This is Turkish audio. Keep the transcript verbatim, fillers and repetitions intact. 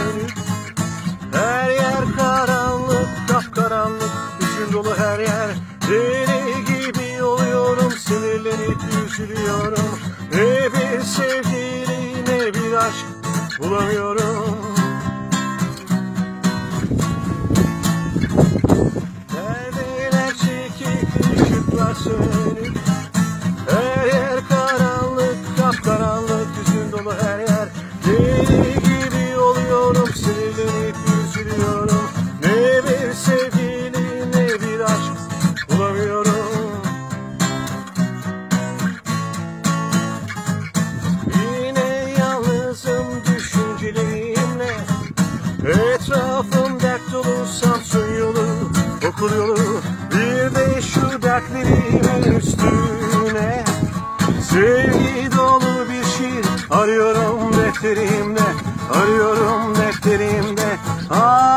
sönük. Her yer karanlık, kapkaranlık, hüzün dolu her yer. Deli gibi oluyorum, sinirlenip üzülüyorum. Ne bir sevgili ne bir aşk bulamıyorum. Perdeler çekik, ışıklar sönük. Her yer karanlık, kapkaranlık, hüzün dolu her yer. Deli gibi oluyorum, sinirlenip üzülüyorum. Ne bir sevgili ne bir aşk bulamıyorum. Yine yalnızım düşüncelerimle. Etrafım dert dolu, Samsun yolu, okul yolu. Bir de şu dertlerimin üstüne sevgi dolu bir şiir arıyorum defterimde, arıyorum defterimde. Ah.